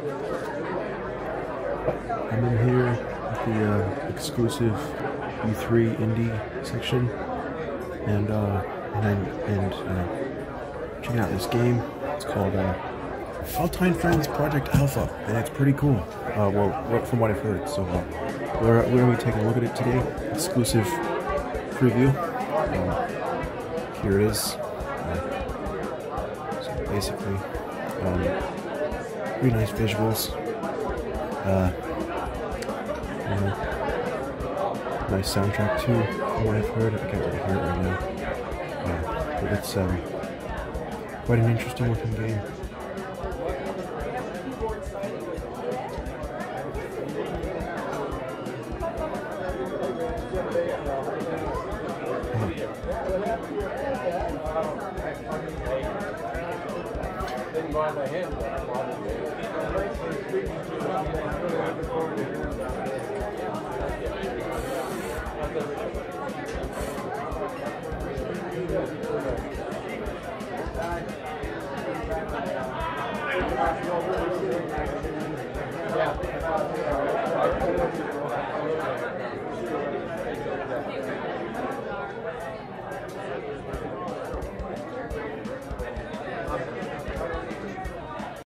I'm in here at the exclusive E3 indie section, and checking out this game. It's called All-Time Friends Project Alpha, and it's pretty cool. Well, from what I've heard. So we're gonna be taking a look at it today. Exclusive preview. Here it is. So basically, pretty nice visuals. Nice soundtrack too, from what I've heard. I can't really hear it right now. But it's quite an interesting looking game.